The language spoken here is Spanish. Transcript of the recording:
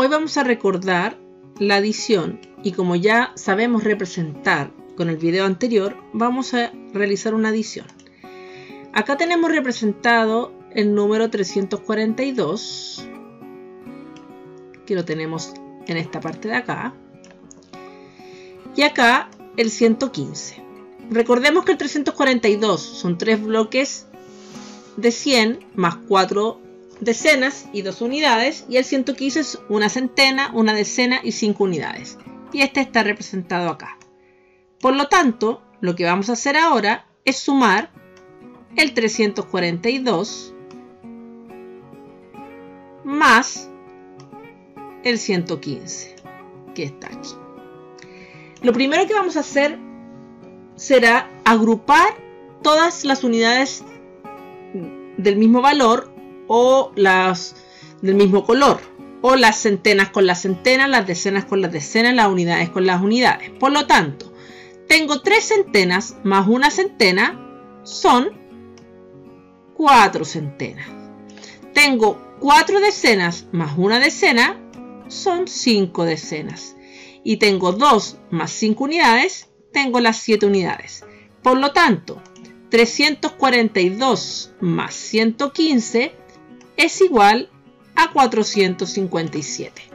Hoy vamos a recordar la adición y como ya sabemos representar con el video anterior, vamos a realizar una adición. Acá tenemos representado el número 342, que lo tenemos en esta parte de acá, y acá el 115. Recordemos que el 342 son 3 bloques de 100 más 4 decenas y 2 unidades, y el 115 es una centena, una decena y 5 unidades, y este está representado acá. Por lo tanto, lo que vamos a hacer ahora es sumar el 342 más el 115 que está aquí. Lo primero que vamos a hacer será agrupar todas las unidades del mismo valor o las del mismo color, o las centenas con las centenas, las decenas con las decenas, las unidades con las unidades. Por lo tanto, tengo 3 centenas más una centena son 4 centenas. Tengo 4 decenas más una decena son 5 decenas. Y tengo 2 más 5 unidades, tengo las 7 unidades. Por lo tanto, 342 más 115 es igual a 457.